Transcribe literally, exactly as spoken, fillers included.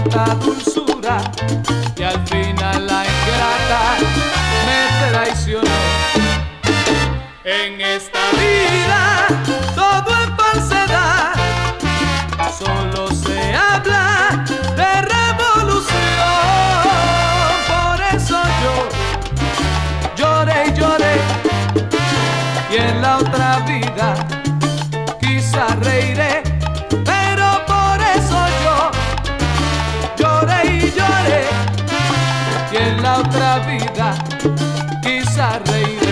tanta dulzura y al final la ingrata me traicionó. En esta vida todo es falsedad, solo se habla de revolución. Por eso yo lloré y lloré, y en la otra vida quizá reiré, pero por eso yo lloré y lloré, y en la otra vida quizá reiré.